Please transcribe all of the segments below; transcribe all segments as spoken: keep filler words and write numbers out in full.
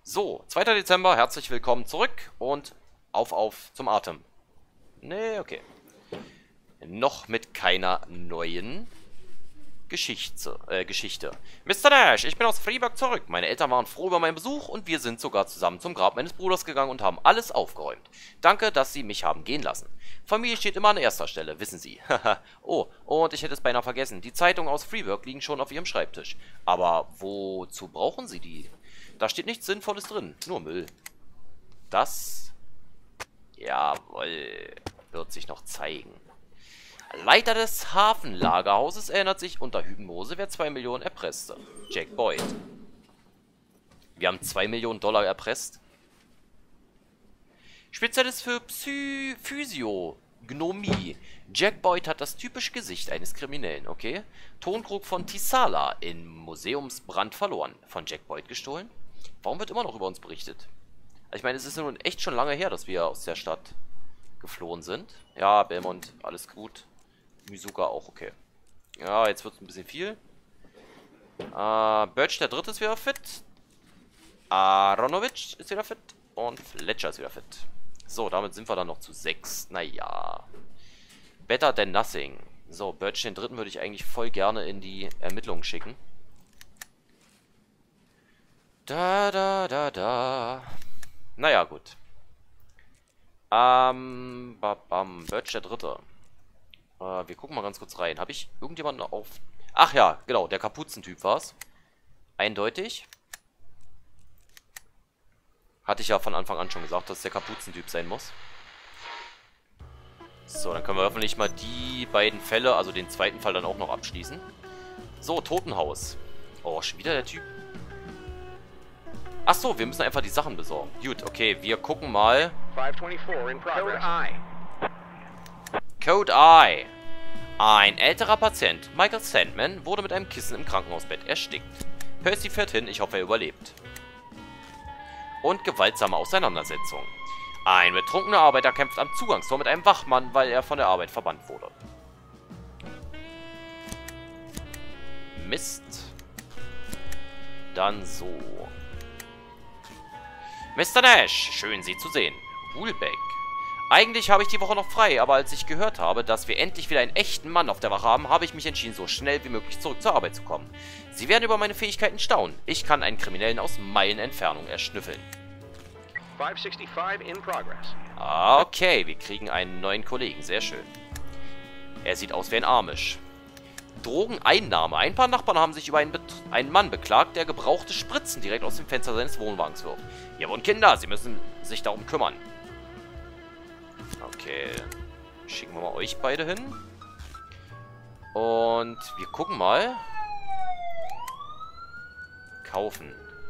So, zweiter Dezember, herzlich willkommen zurück und auf, auf zum Atem. Nee, okay. Noch mit keiner neuen Geschichte. Äh, Geschichte. Mister Nash, ich bin aus Freeburg zurück. Meine Eltern waren froh über meinen Besuch und wir sind sogar zusammen zum Grab meines Bruders gegangen und haben alles aufgeräumt. Danke, dass Sie mich haben gehen lassen. Familie steht immer an erster Stelle, wissen Sie. Oh, und ich hätte es beinahe vergessen. Die Zeitungen aus Freeburg liegen schon auf Ihrem Schreibtisch. Aber wozu brauchen Sie die? Da steht nichts Sinnvolles drin, nur Müll. Das, jawohl, wird sich noch zeigen. Leiter des Hafenlagerhauses erinnert sich unter Hypnose, wer zwei Millionen erpresste. Jack Boyd. Wir haben zwei Millionen Dollar erpresst. Spezialist für Psy Physiognomie. Jack Boyd hat das typische Gesicht eines Kriminellen, okay? Tonkrug von Tisala in Museumsbrand verloren. Von Jack Boyd gestohlen? Warum wird immer noch über uns berichtet? Ich meine, es ist nun echt schon lange her, dass wir aus der Stadt geflohen sind. Ja, Belmont, alles gut. Mizuka auch okay. Ja, jetzt wird es ein bisschen viel. Äh, Birch der Dritte ist wieder fit. Aronovic ist wieder fit. Und Fletcher ist wieder fit. So, damit sind wir dann noch zu sechs. Naja. Better than nothing. So, Birch den Dritten würde ich eigentlich voll gerne in die Ermittlungen schicken. Da, da, da, da. Naja, gut. Ähm, babam, Birch der Dritte. Äh, wir gucken mal ganz kurz rein. Habe ich irgendjemanden auf... Ach ja, genau, der Kapuzentyp war es. Eindeutig. Hatte ich ja von Anfang an schon gesagt, dass es der Kapuzentyp sein muss. So, dann können wir hoffentlich mal die beiden Fälle, also den zweiten Fall dann auch noch abschließen. So, Totenhaus. Oh, schon wieder der Typ. Ach so, wir müssen einfach die Sachen besorgen. Gut, okay, wir gucken mal. Code I. Code I. Ein älterer Patient, Michael Sandman, wurde mit einem Kissen im Krankenhausbett erstickt. Percy fährt hin, ich hoffe, er überlebt. Und gewaltsame Auseinandersetzung. Ein betrunkener Arbeiter kämpft am Zugangstor mit einem Wachmann, weil er von der Arbeit verbannt wurde. Mist. Dann so. Mister Nash, schön Sie zu sehen. Woolbeck. Eigentlich habe ich die Woche noch frei, aber als ich gehört habe, dass wir endlich wieder einen echten Mann auf der Wache haben, habe ich mich entschieden, so schnell wie möglich zurück zur Arbeit zu kommen. Sie werden über meine Fähigkeiten staunen. Ich kann einen Kriminellen aus Meilen Entfernung erschnüffeln. five sixty-five in progress. Okay, wir kriegen einen neuen Kollegen. Sehr schön. Er sieht aus wie ein Amish. Drogeneinnahme. Ein paar Nachbarn haben sich über einen, Bet einen Mann beklagt, der gebrauchte Spritzen direkt aus dem Fenster seines Wohnwagens wirft. Hier wohnen Kinder, sie müssen sich darum kümmern. Okay. Schicken wir mal euch beide hin. Und wir gucken mal. Kaufen.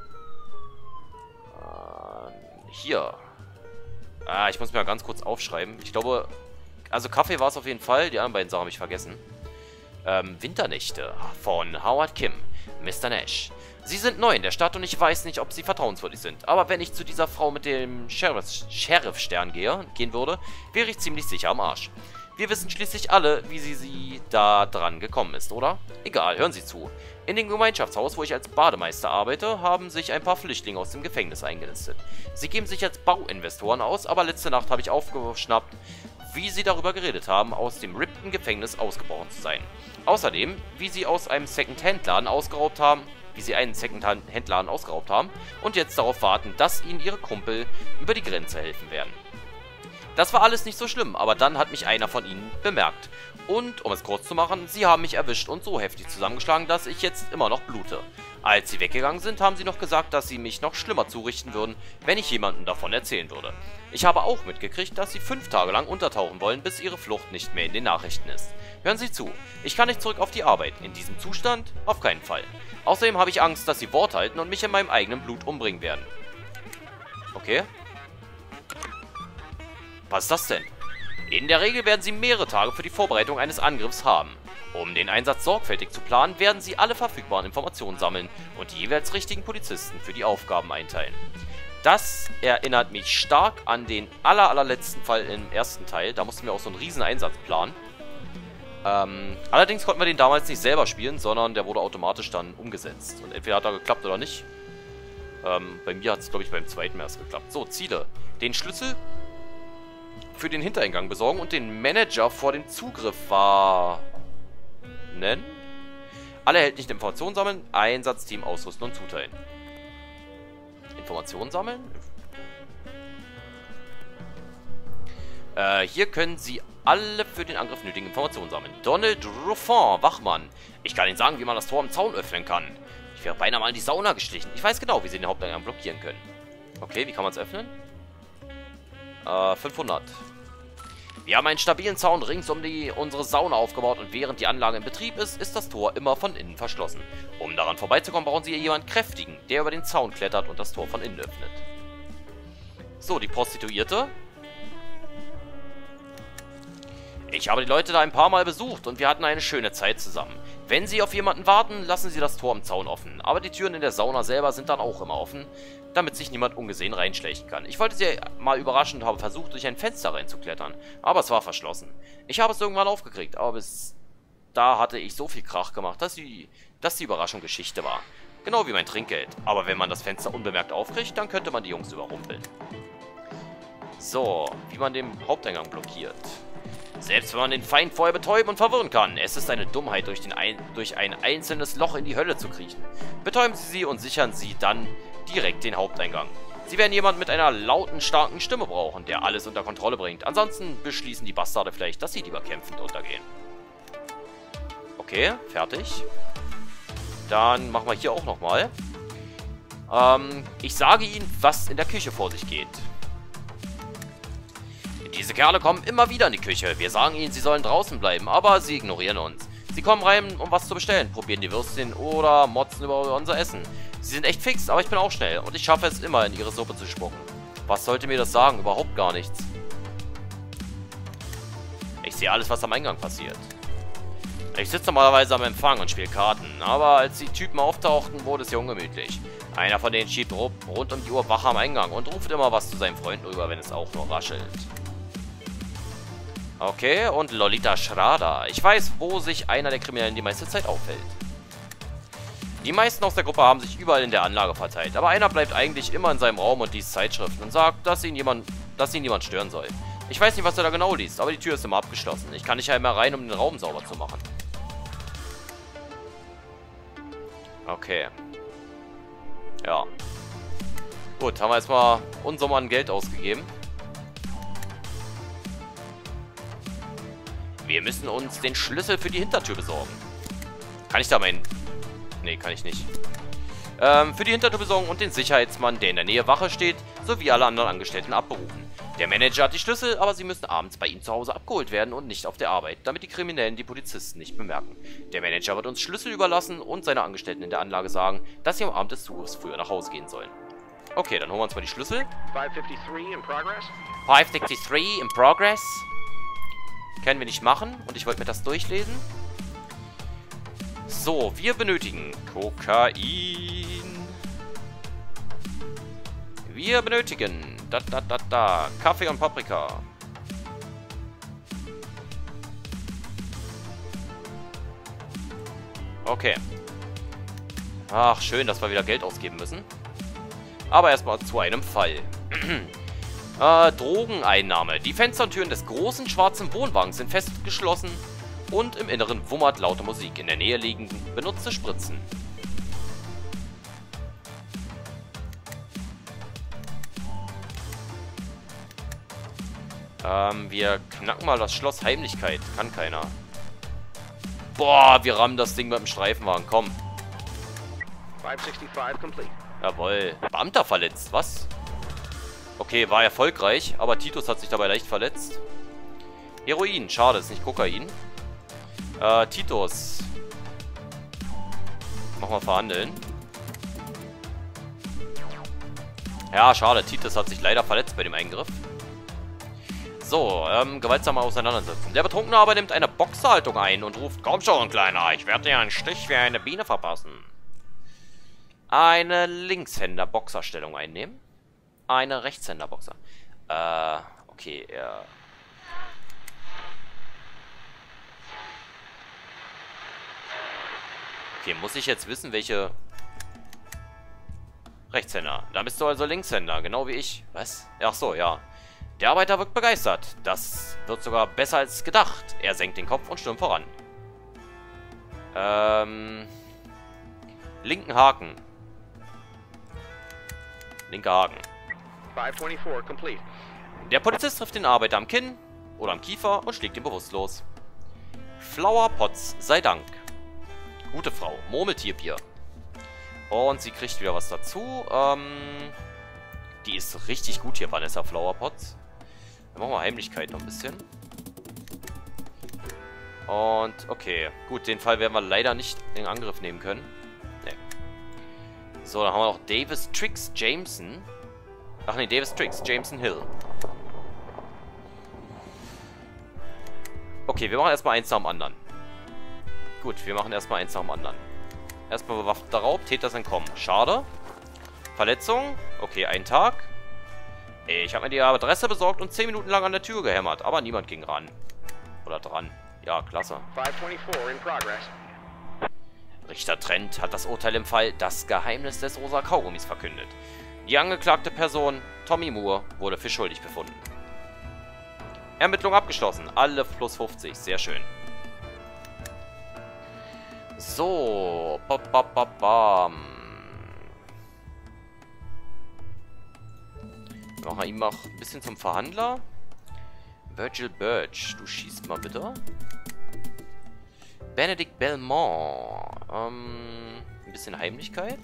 Ähm, hier. Ah, ich muss mir mal ganz kurz aufschreiben. Ich glaube, also Kaffee war es auf jeden Fall. Die anderen beiden Sachen habe ich vergessen. Ähm, Winternächte von Howard Kim. Mister Nash. Sie sind neu in der Stadt und ich weiß nicht, ob sie vertrauenswürdig sind. Aber wenn ich zu dieser Frau mit dem Sheriff-Stern gehe, gehen würde, wäre ich ziemlich sicher am Arsch. Wir wissen schließlich alle, wie sie, sie da dran gekommen ist, oder? Egal, hören Sie zu. In dem Gemeinschaftshaus, wo ich als Bademeister arbeite, haben sich ein paar Flüchtlinge aus dem Gefängnis eingenistet. Sie geben sich als Bauinvestoren aus, aber letzte Nacht habe ich aufgeschnappt, wie sie darüber geredet haben, aus dem rippten Gefängnis ausgebrochen zu sein. Außerdem, wie sie aus einem Second-Hand-Laden ausgeraubt haben, wie sie einen Second-Hand-Laden ausgeraubt haben und jetzt darauf warten, dass ihnen ihre Kumpel über die Grenze helfen werden. Das war alles nicht so schlimm, aber dann hat mich einer von ihnen bemerkt. Und, um es kurz zu machen, sie haben mich erwischt und so heftig zusammengeschlagen, dass ich jetzt immer noch blute. Als sie weggegangen sind, haben sie noch gesagt, dass sie mich noch schlimmer zurichten würden, wenn ich jemandem davon erzählen würde. Ich habe auch mitgekriegt, dass sie fünf Tage lang untertauchen wollen, bis ihre Flucht nicht mehr in den Nachrichten ist. Hören Sie zu, ich kann nicht zurück auf die Arbeit. In diesem Zustand? Auf keinen Fall. Außerdem habe ich Angst, dass sie Wort halten und mich in meinem eigenen Blut umbringen werden. Okay. Was ist das denn? In der Regel werden sie mehrere Tage für die Vorbereitung eines Angriffs haben. Um den Einsatz sorgfältig zu planen, werden sie alle verfügbaren Informationen sammeln und die jeweils richtigen Polizisten für die Aufgaben einteilen. Das erinnert mich stark an den aller, allerletzten Fall im ersten Teil. Da mussten wir auch so einen riesen Einsatz planen. Ähm, allerdings konnten wir den damals nicht selber spielen, sondern der wurde automatisch dann umgesetzt. Und entweder hat er geklappt oder nicht. Ähm, bei mir hat es, glaube ich, beim zweiten erst geklappt. So, Ziele. Den Schlüssel für den Hintereingang besorgen und den Manager vor dem Zugriff warnen. Alle erhältlichen Informationen sammeln, Einsatzteam ausrüsten und zuteilen. Informationen sammeln? Äh, hier können Sie alle für den Angriff nötigen Informationen sammeln. Donald Ruffin, Wachmann. Ich kann Ihnen sagen, wie man das Tor im Zaun öffnen kann. Ich wäre beinahe mal in die Sauna geschlichen. Ich weiß genau, wie Sie den Haupteingang blockieren können. Okay, wie kann man es öffnen? Äh, fünfhundert. Wir haben einen stabilen Zaun rings um die, unsere Sauna aufgebaut und während die Anlage in Betrieb ist, ist das Tor immer von innen verschlossen. Um daran vorbeizukommen, brauchen Sie jemanden kräftigen, der über den Zaun klettert und das Tor von innen öffnet. So, die Prostituierte. Ich habe die Leute da ein paar Mal besucht und wir hatten eine schöne Zeit zusammen. Wenn Sie auf jemanden warten, lassen Sie das Tor im Zaun offen. Aber die Türen in der Sauna selber sind dann auch immer offen, damit sich niemand ungesehen reinschleichen kann. Ich wollte Sie mal überraschen und habe versucht, durch ein Fenster reinzuklettern. Aber es war verschlossen. Ich habe es irgendwann aufgekriegt, aber bis da hatte ich so viel Krach gemacht, dass die, dass die Überraschung Geschichte war. Genau wie mein Trinkgeld. Aber wenn man das Fenster unbemerkt aufkriegt, dann könnte man die Jungs überrumpeln. So, wie man den Haupteingang blockiert. Selbst wenn man den Feind vorher betäuben und verwirren kann, es ist eine Dummheit, durch, den ein, durch ein einzelnes Loch in die Hölle zu kriechen. Betäuben Sie sie und sichern Sie dann direkt den Haupteingang. Sie werden jemanden mit einer lauten, starken Stimme brauchen, der alles unter Kontrolle bringt. Ansonsten beschließen die Bastarde vielleicht, dass sie lieber kämpfend untergehen. Okay, fertig. Dann machen wir hier auch nochmal. Ähm, ich sage Ihnen, was in der Küche vor sich geht. Diese Kerle kommen immer wieder in die Küche. Wir sagen ihnen, sie sollen draußen bleiben, aber sie ignorieren uns. Sie kommen rein, um was zu bestellen, probieren die Würstchen oder motzen über unser Essen. Sie sind echt fix, aber ich bin auch schnell und ich schaffe es immer, in ihre Suppe zu spucken. Was sollte mir das sagen? Überhaupt gar nichts. Ich sehe alles, was am Eingang passiert. Ich sitze normalerweise am Empfang und spiele Karten, aber als die Typen auftauchten, wurde es hier ungemütlich. Einer von denen schiebt rund um die Uhr Wache am Eingang und ruft immer was zu seinen Freunden rüber, wenn es auch nur raschelt. Okay, und Lolita Schrader. Ich weiß, wo sich einer der Kriminellen die meiste Zeit aufhält. Die meisten aus der Gruppe haben sich überall in der Anlage verteilt, aber einer bleibt eigentlich immer in seinem Raum und liest Zeitschriften und sagt, dass ihn jemand, dass ihn niemand stören soll. Ich weiß nicht, was er da genau liest, aber die Tür ist immer abgeschlossen. Ich kann nicht einmal rein, um den Raum sauber zu machen. Okay. Ja. Gut, haben wir jetzt mal Unsummen an Geld ausgegeben. Wir müssen uns den Schlüssel für die Hintertür besorgen. Kann ich da meinen... Nee, kann ich nicht. Ähm, für die Hintertür besorgen und den Sicherheitsmann, der in der Nähe Wache steht, sowie alle anderen Angestellten abberufen. Der Manager hat die Schlüssel, aber sie müssen abends bei ihm zu Hause abgeholt werden und nicht auf der Arbeit, damit die Kriminellen die Polizisten nicht bemerken. Der Manager wird uns Schlüssel überlassen und seine Angestellten in der Anlage sagen, dass sie am Abend des Zugriffs früher nach Hause gehen sollen. Okay, dann holen wir uns mal die Schlüssel. five fifty-three in progress. five sixty-three in progress. Können wir nicht machen. Und ich wollte mir das durchlesen. So, wir benötigen Kokain. Wir benötigen da, da, da, da, Kaffee und Paprika. Okay. Ach, schön, dass wir wieder Geld ausgeben müssen. Aber erstmal zu einem Fall. Äh, Drogeneinnahme. Die Fenster und Türen des großen schwarzen Wohnwagens sind festgeschlossen und im Inneren wummert laute Musik. In der Nähe liegen benutzte Spritzen. Ähm, wir knacken mal das Schloss Heimlichkeit. Kann keiner. Boah, wir rammen das Ding mit dem Streifenwagen. Komm. five sixty-five complete. Jawohl. Beamter verletzt. Was? Okay, war erfolgreich, aber Titus hat sich dabei leicht verletzt. Heroin, schade, ist nicht Kokain. Äh, Titus. Mach mal verhandeln. Ja, schade, Titus hat sich leider verletzt bei dem Eingriff. So, ähm, gewaltsame Auseinandersetzung. Der Betrunkene aber nimmt eine Boxerhaltung ein und ruft, komm schon, Kleiner, ich werde dir einen Stich wie eine Biene verpassen. Eine Linkshänder-Boxerstellung einnehmen. Eine Rechtshänder-Boxer. Äh, okay, ja. Okay, muss ich jetzt wissen, welche... Rechtshänder. Da bist du also Linkshänder, genau wie ich. Was? Ach so, ja. Der Arbeiter wirkt begeistert. Das wird sogar besser als gedacht. Er senkt den Kopf und stürmt voran. Ähm... Linken Haken. Linker Haken. five twenty-four complete. Der Polizist trifft den Arbeiter am Kinn oder am Kiefer und schlägt ihn bewusstlos. Flower Potts, sei Dank. Gute Frau, Murmeltierbier. Und sie kriegt wieder was dazu. Ähm, die ist richtig gut hier, Vanessa Flower Potts. Dann machen wir Heimlichkeit noch ein bisschen. Und, okay. Gut, den Fall werden wir leider nicht in Angriff nehmen können. Nee. So, dann haben wir noch Davis Trix Jameson. Ach nee, Davis Trix Jameson Hill. Okay, wir machen erstmal eins nach dem anderen. Gut, wir machen erstmal eins nach dem anderen. Erstmal bewaffneter Raub, Täter sind kommen. Schade. Verletzung. Okay, ein Tag. Ich habe mir die Adresse besorgt und zehn Minuten lang an der Tür gehämmert, aber niemand ging ran. Oder dran. Ja, klasse. five twenty-four in progress. Richter Trent hat das Urteil im Fall Das Geheimnis des rosa Kaugummis verkündet. Die angeklagte Person, Tommy Moore, wurde für schuldig befunden. Ermittlung abgeschlossen. Alle plus fünfzig. Sehr schön. So. Ba, ba, ba, bam. Machen wir ihn noch ein bisschen zum Verhandler. Virgil Birch. Du schießt mal bitte. Benedict Belmont. Ähm, ein bisschen Heimlichkeit.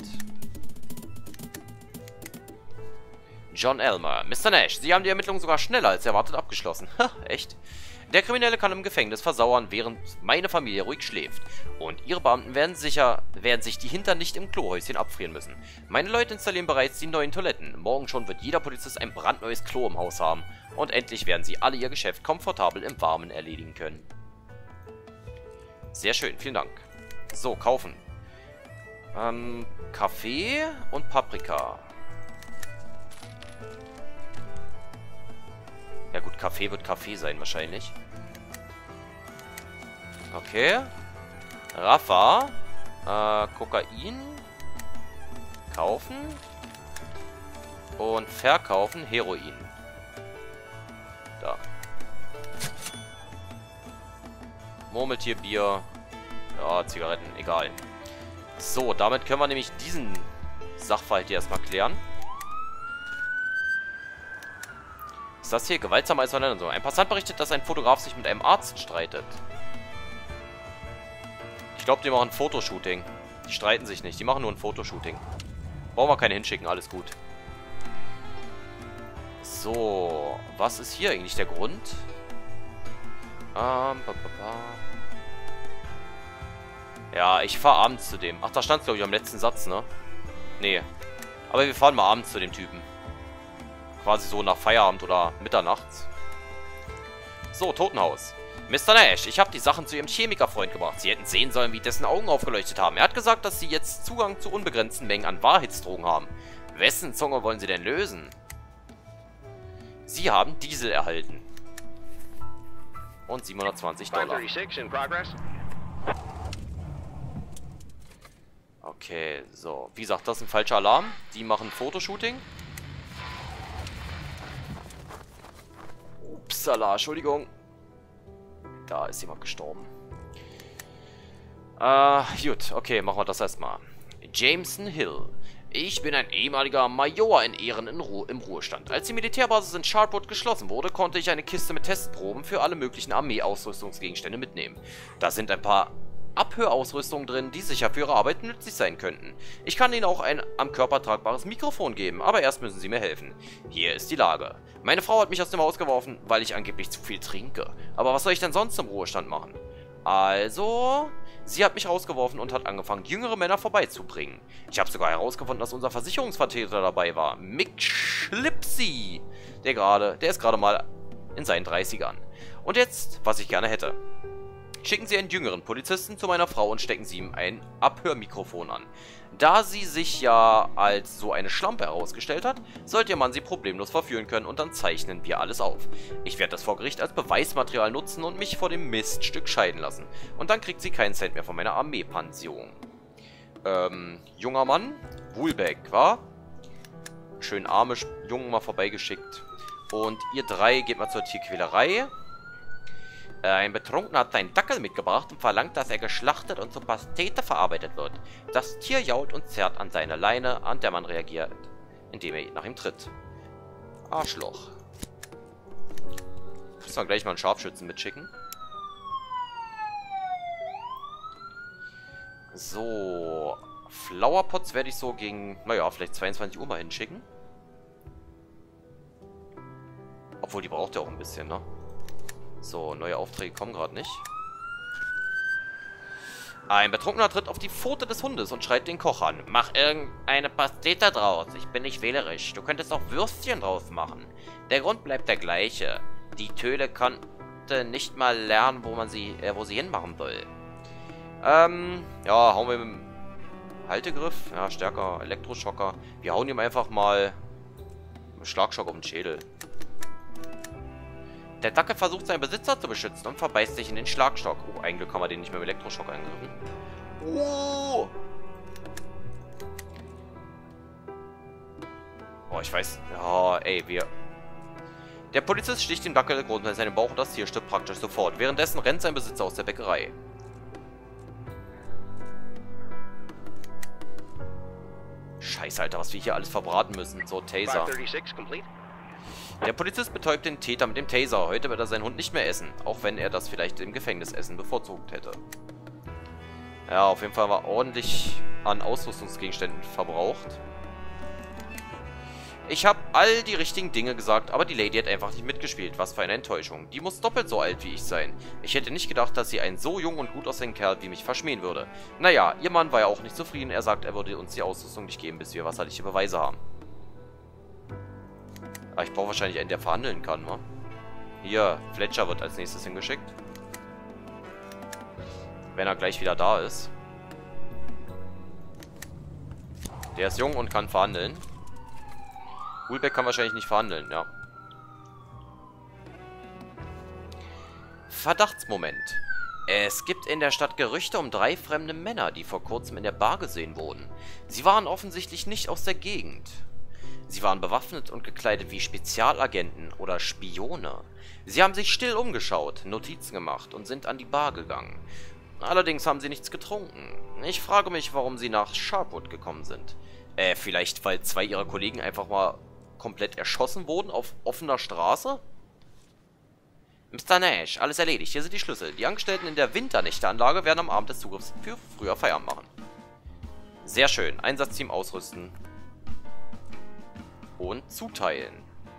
John Elmer. Mister Nash, Sie haben die Ermittlungen sogar schneller als erwartet abgeschlossen. Ha, echt? Der Kriminelle kann im Gefängnis versauern, während meine Familie ruhig schläft. Und Ihre Beamten werden sicher, werden sich die Hintern nicht im Klohäuschen abfrieren müssen. Meine Leute installieren bereits die neuen Toiletten. Morgen schon wird jeder Polizist ein brandneues Klo im Haus haben. Und endlich werden sie alle ihr Geschäft komfortabel im Warmen erledigen können. Sehr schön, vielen Dank. So, kaufen. Ähm, Kaffee und Paprika. Ja gut, Kaffee wird Kaffee sein wahrscheinlich. Okay. Rafa. Äh, Kokain. Kaufen. Und verkaufen Heroin. Da. Murmeltierbier. Ja, Zigaretten, egal. So, damit können wir nämlich diesen Sachverhalt hier erstmal klären. Ist das hier gewaltsame Auseinandersetzung? Ein Passant berichtet, dass ein Fotograf sich mit einem Arzt streitet. Ich glaube, die machen ein Fotoshooting. Die streiten sich nicht, die machen nur ein Fotoshooting. Brauchen wir keine hinschicken, alles gut. So, was ist hier eigentlich der Grund? Ähm, ba, ba, ba. Ja, ich fahre abends zu dem. Ach, da stand es, glaube ich, am letzten Satz, ne? Nee. Aber wir fahren mal abends zu dem Typen. Quasi so nach Feierabend oder mitternachts. So, Totenhaus. Mister Nash, ich habe die Sachen zu Ihrem Chemikerfreund gebracht. Sie hätten sehen sollen, wie dessen Augen aufgeleuchtet haben. Er hat gesagt, dass Sie jetzt Zugang zu unbegrenzten Mengen an Wahrheitsdrogen haben. Wessen Zunge wollen Sie denn lösen? Sie haben Diesel erhalten. Und siebenhundertzwanzig five Dollar. thirty-six in progress. Okay, so. Wie gesagt, das ist ein falscher Alarm. Die machen Fotoshooting. Upsala, Entschuldigung. Da ist jemand gestorben. Äh, gut. Okay, machen wir das erstmal. Jameson Hill. Ich bin ein ehemaliger Major in Ehren in Ru im Ruhestand. Als die Militärbasis in Sharpwood geschlossen wurde, konnte ich eine Kiste mit Testproben für alle möglichen Armee-Ausrüstungsgegenstände mitnehmen. Da sind ein paar Abhörausrüstungen drin, die sicher für Ihre Arbeit nützlich sein könnten. Ich kann Ihnen auch ein am Körper tragbares Mikrofon geben, aber erst müssen Sie mir helfen. Hier ist die Lage. Meine Frau hat mich aus dem Haus geworfen, weil ich angeblich zu viel trinke. Aber was soll ich denn sonst im Ruhestand machen? Also, sie hat mich rausgeworfen und hat angefangen, jüngere Männer vorbeizubringen. Ich habe sogar herausgefunden, dass unser Versicherungsvertreter dabei war. Mick Schlipsy. Der gerade, der ist gerade mal in seinen dreißigern. Und jetzt, was ich gerne hätte. Schicken Sie einen jüngeren Polizisten zu meiner Frau und stecken Sie ihm ein Abhörmikrofon an. Da sie sich ja als so eine Schlampe herausgestellt hat, sollte Ihr Mann sie problemlos verführen können und dann zeichnen wir alles auf. Ich werde das vor Gericht als Beweismaterial nutzen und mich vor dem Miststück scheiden lassen. Und dann kriegt sie keinen Cent mehr von meiner Armeepension. Ähm, junger Mann, Woolbeck, wa? schönen Amish-Jungen mal vorbeigeschickt. Und ihr drei geht mal zur Tierquälerei. Äh, ein Betrunkener hat seinen Dackel mitgebracht und verlangt, dass er geschlachtet und zur Pastete verarbeitet wird. Das Tier jault und zerrt an seine Leine, an der man reagiert, indem er nach ihm tritt. Arschloch. Müssen wir gleich mal einen Scharfschützen mitschicken. So. Flowerpots werde ich so gegen, naja, vielleicht zweiundzwanzig Uhr mal hinschicken. Obwohl, die braucht ja auch ein bisschen, ne? So, neue Aufträge kommen gerade nicht. Ein Betrunkener tritt auf die Pfote des Hundes und schreit den Koch an. Mach irgendeine Pastete draus. Ich bin nicht wählerisch. Du könntest auch Würstchen draus machen. Der Grund bleibt der gleiche. Die Töle konnte nicht mal lernen, wo man sie, äh, wo sie hinmachen soll. Ähm, ja, hauen wir mit dem Haltegriff. Ja, stärker Elektroschocker. Wir hauen ihm einfach mal einen Schlagschock um den Schädel. Der Dackel versucht seinen Besitzer zu beschützen und verbeißt sich in den Schlagstock. Oh, eigentlich haben wir den nicht mehr mit Elektroschock angegriffen. Oh! Oh, ich weiß. Ja, ey, wir... Der Polizist sticht dem Dackel Grund in seinen Bauch und das Tier stirbt praktisch sofort. Währenddessen rennt sein Besitzer aus der Bäckerei. Scheiße, Alter, was wir hier alles verbraten müssen. So, Taser. Der Polizist betäubt den Täter mit dem Taser. Heute wird er seinen Hund nicht mehr essen. Auch wenn er das vielleicht im Gefängnisessen bevorzugt hätte. Ja, auf jeden Fall war ordentlich an Ausrüstungsgegenständen verbraucht. Ich habe all die richtigen Dinge gesagt, aber die Lady hat einfach nicht mitgespielt. Was für eine Enttäuschung. Die muss doppelt so alt wie ich sein. Ich hätte nicht gedacht, dass sie einen so jungen und gut aussehenden Kerl wie mich verschmähen würde. Naja, ihr Mann war ja auch nicht zufrieden. Er sagt, er würde uns die Ausrüstung nicht geben, bis wir wasserliche Beweise haben. Aber ich brauche wahrscheinlich einen, der verhandeln kann, wa? Hier, Fletcher wird als nächstes hingeschickt. Wenn er gleich wieder da ist. Der ist jung und kann verhandeln. Hulbeck kann wahrscheinlich nicht verhandeln, ja. Verdachtsmoment. Es gibt in der Stadt Gerüchte um drei fremde Männer, die vor kurzem in der Bar gesehen wurden. Sie waren offensichtlich nicht aus der Gegend. Sie waren bewaffnet und gekleidet wie Spezialagenten oder Spione. Sie haben sich still umgeschaut, Notizen gemacht und sind an die Bar gegangen. Allerdings haben sie nichts getrunken. Ich frage mich, warum sie nach Sharpwood gekommen sind. Äh, vielleicht weil zwei ihrer Kollegen einfach mal komplett erschossen wurden auf offener Straße? Mister Nash, alles erledigt. Hier sind die Schlüssel. Die Angestellten in der Winternächteanlage werden am Abend des Zugriffs für früher Feierabend machen. Sehr schön. Einsatzteam ausrüsten. Und zuteilen.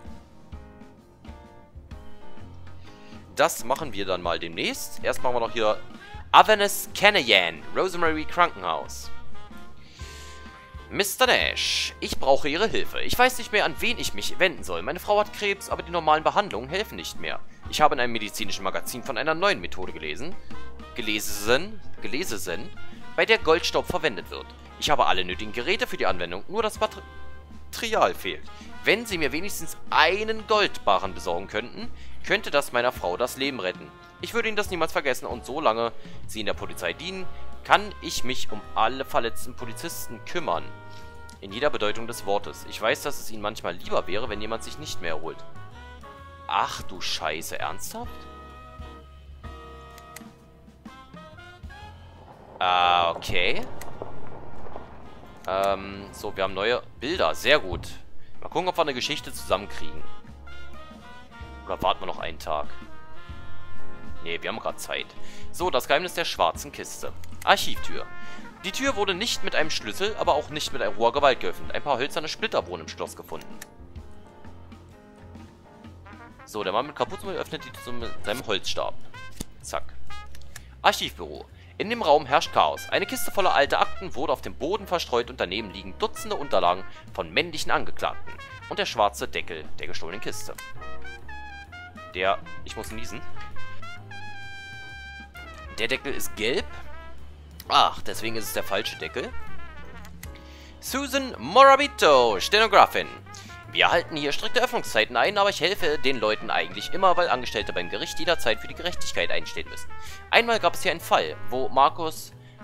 Das machen wir dann mal demnächst. Erst machen wir noch hier Avernus Canayan, Rosemary Krankenhaus. Mister Nash, ich brauche Ihre Hilfe. Ich weiß nicht mehr, an wen ich mich wenden soll. Meine Frau hat Krebs, aber die normalen Behandlungen helfen nicht mehr. Ich habe in einem medizinischen Magazin von einer neuen Methode gelesen, gelesen, gelesen, bei der Goldstaub verwendet wird. Ich habe alle nötigen Geräte für die Anwendung, nur das Material fehlt. Wenn Sie mir wenigstens einen Goldbarren besorgen könnten, könnte das meiner Frau das Leben retten. Ich würde Ihnen das niemals vergessen und solange Sie in der Polizei dienen, kann ich mich um alle verletzten Polizisten kümmern. In jeder Bedeutung des Wortes. Ich weiß, dass es Ihnen manchmal lieber wäre, wenn jemand sich nicht mehr erholt. Ach du Scheiße, ernsthaft? Ah, okay. Ähm, so, wir haben neue Bilder. Sehr gut. Mal gucken, ob wir eine Geschichte zusammenkriegen. Oder warten wir noch einen Tag? Ne, wir haben gerade Zeit. So, das Geheimnis der schwarzen Kiste. Archivtür. Die Tür wurde nicht mit einem Schlüssel, aber auch nicht mit roher Gewalt geöffnet. Ein paar hölzerne Splitter wurden im Schloss gefunden. So, der Mann mit Kapuze öffnet die Tür mit seinem Holzstab. Zack. Archivbüro. In dem Raum herrscht Chaos. Eine Kiste voller alter Akten wurde auf dem Boden verstreut und daneben liegen Dutzende Unterlagen von männlichen Angeklagten. Und der schwarze Deckel der gestohlenen Kiste. Der... Ich muss niesen. Der Deckel ist gelb. Ach, deswegen ist es der falsche Deckel. Susan Morabito, Stenografin. Wir halten hier strikte Öffnungszeiten ein, aber ich helfe den Leuten eigentlich immer, weil Angestellte beim Gericht jederzeit für die Gerechtigkeit einstehen müssen. Einmal gab es hier einen Fall, wo Marcus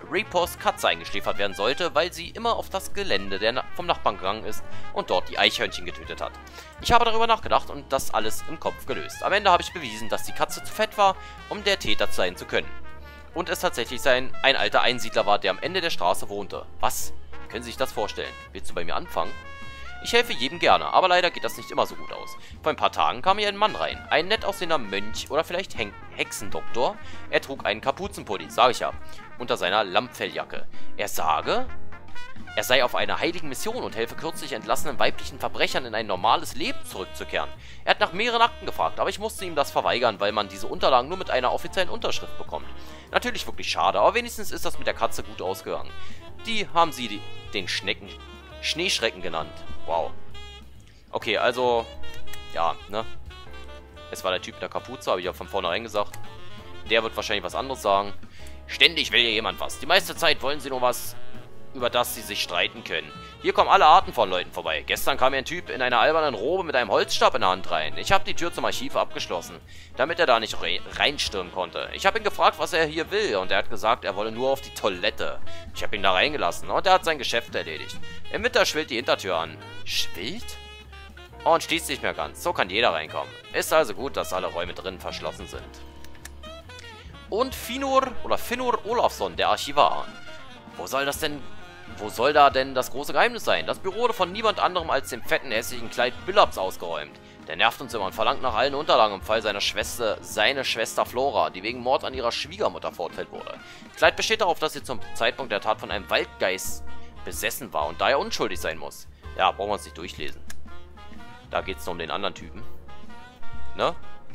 Repos Katze eingeschläfert werden sollte, weil sie immer auf das Gelände der Na vom Nachbarn gegangen ist und dort die Eichhörnchen getötet hat. Ich habe darüber nachgedacht und das alles im Kopf gelöst. Am Ende habe ich bewiesen, dass die Katze zu fett war, um der Täter sein zu können. Und es tatsächlich sein, ein alter Einsiedler war, der am Ende der Straße wohnte. Was? Können Sie sich das vorstellen? Willst du bei mir anfangen? Ich helfe jedem gerne, aber leider geht das nicht immer so gut aus. Vor ein paar Tagen kam hier ein Mann rein. Ein nett aussehender Mönch oder vielleicht Hen Hexendoktor. Er trug einen Kapuzenpulli, sage ich ja, unter seiner Lammfelljacke. Er sage, er sei auf einer heiligen Mission und helfe kürzlich entlassenen weiblichen Verbrechern in ein normales Leben zurückzukehren. Er hat nach mehreren Akten gefragt, aber ich musste ihm das verweigern, weil man diese Unterlagen nur mit einer offiziellen Unterschrift bekommt. Natürlich wirklich schade, aber wenigstens ist das mit der Katze gut ausgegangen. Die haben sie die, den Schnecken... Schneeschrecken genannt. Wow. Okay, also, ja, ne? Es war der Typ mit der Kapuze, habe ich ja von vornherein gesagt. Der wird wahrscheinlich was anderes sagen. Ständig will hier jemand was. Die meiste Zeit wollen sie nur was, über das sie sich streiten können. Hier kommen alle Arten von Leuten vorbei. Gestern kam ein Typ in einer albernen Robe mit einem Holzstab in der Hand rein. Ich habe die Tür zum Archiv abgeschlossen, damit er da nicht re reinstürmen konnte. Ich habe ihn gefragt, was er hier will, und er hat gesagt, er wolle nur auf die Toilette. Ich habe ihn da reingelassen und er hat sein Geschäft erledigt. Im Winter schwillt die Hintertür an. Schwillt? Und schließt nicht mehr ganz. So kann jeder reinkommen. Ist also gut, dass alle Räume drinnen verschlossen sind. Und Finur oder Finnur Olafsson, der Archivar. Wo soll das denn... Wo soll da denn das große Geheimnis sein? Das Büro wurde von niemand anderem als dem fetten, hässlichen Clyde Billups ausgeräumt. Der nervt uns immer und verlangt nach allen Unterlagen im Fall seiner Schwester, seine Schwester Flora, die wegen Mord an ihrer Schwiegermutter verurteilt wurde. Clyde besteht darauf, dass sie zum Zeitpunkt der Tat von einem Waldgeist besessen war und daher unschuldig sein muss. Ja, brauchen wir uns nicht durchlesen. Da geht es nur um den anderen Typen. Ne?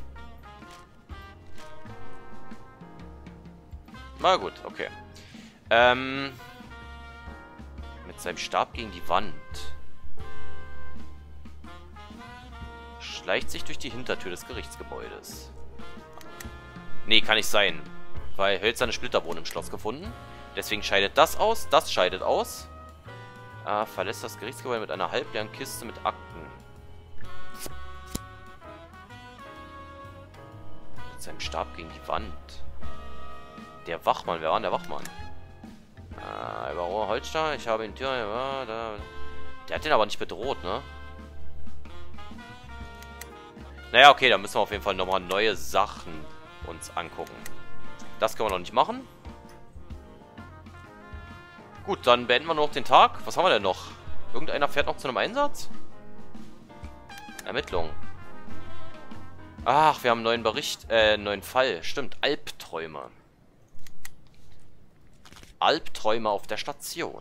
Na gut, okay. Ähm... Mit seinem Stab gegen die Wand. Schleicht sich durch die Hintertür des Gerichtsgebäudes. Nee, kann nicht sein. Weil hölzerne Splitter wurden im Schloss gefunden. Deswegen scheidet das aus. Das scheidet aus. Äh, verlässt das Gerichtsgebäude mit einer halbleeren Kiste mit Akten. Mit seinem Stab gegen die Wand. Der Wachmann. Wer war denn der Wachmann? Äh, über Holstein. Ich habe ihn Tür. Ja, da. Der hat den aber nicht bedroht, ne? Naja, okay, dann müssen wir auf jeden Fall nochmal neue Sachen uns angucken. Das können wir noch nicht machen. Gut, dann beenden wir noch den Tag. Was haben wir denn noch? Irgendeiner fährt noch zu einem Einsatz? Ermittlungen. Ach, wir haben einen neuen Bericht, äh, einen neuen Fall. Stimmt, Albträume. Albträume auf der Station.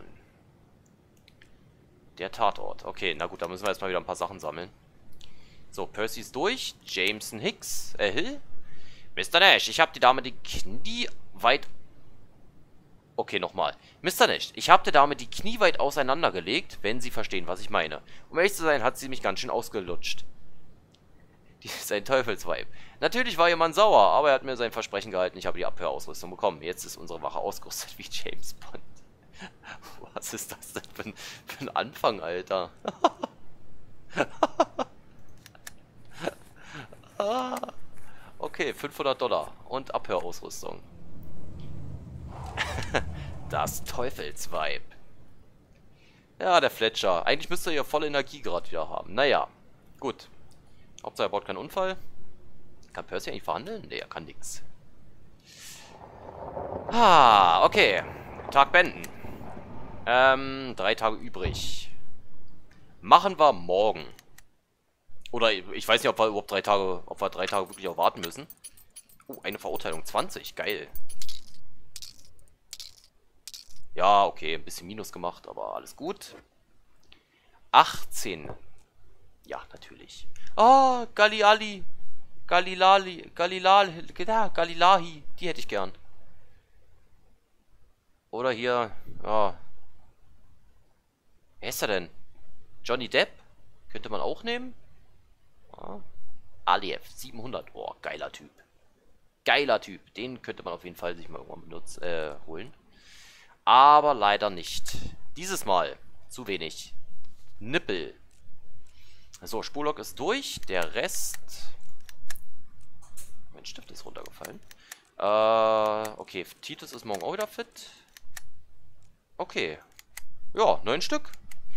Der Tatort. Okay, na gut, da müssen wir erstmal wieder ein paar Sachen sammeln. So, Percy ist durch. Jameson Hicks, äh, Hill. Mister Nash, ich habe die Dame die Knie weit... Okay, nochmal. Mister Nash, ich habe der Dame die Knie weit auseinandergelegt, wenn Sie verstehen, was ich meine. Um ehrlich zu sein, hat sie mich ganz schön ausgelutscht. Die ist ein Teufelsweib. Natürlich war ihr Mann sauer, aber er hat mir sein Versprechen gehalten, ich habe die Abhörausrüstung bekommen. Jetzt ist unsere Wache ausgerüstet wie James Bond. Was ist das denn für ein, für ein Anfang, Alter? Okay, fünfhundert Dollar und Abhörausrüstung. Das Teufelsweib. Ja, der Fletcher. Eigentlich müsste er ja volle Energie gerade wieder haben. Naja, gut. Hauptsache er baut keinen Unfall. Kann Percy eigentlich verhandeln? Ne, er kann nichts. Ah, okay. Tag beenden. Ähm, drei Tage übrig. Machen wir morgen. Oder ich weiß nicht, ob wir überhaupt drei Tage, ob wir drei Tage wirklich auch warten müssen. Oh, eine Verurteilung. zwanzig. Geil. Ja, okay. Ein bisschen Minus gemacht, aber alles gut. achtzehn. Ja, natürlich. Oh, Galiali. Galilali. Galilal. Galilahi. Die hätte ich gern. Oder hier. Ja. Wer ist er denn? Johnny Depp? Könnte man auch nehmen. Ja. Aliev. siebenhundert. Oh, geiler Typ. Geiler Typ. Den könnte man auf jeden Fall sich mal irgendwann benutzen, äh, holen. Aber leider nicht. Dieses Mal. Zu wenig. Nippel. So, Spurlock ist durch. Der Rest... Mein Stift ist runtergefallen. Äh, okay. Titus ist morgen auch wieder fit. Okay. Ja, neun Stück.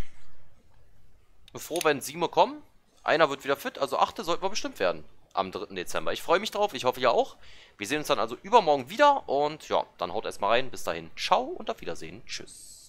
Bin froh, wenn sieben kommen. Einer wird wieder fit, also achte sollten wir bestimmt werden. Am dritten Dezember. Ich freue mich drauf, ich hoffe ihr auch. Wir sehen uns dann also übermorgen wieder. Und ja, dann haut erstmal rein. Bis dahin, ciao und auf Wiedersehen. Tschüss.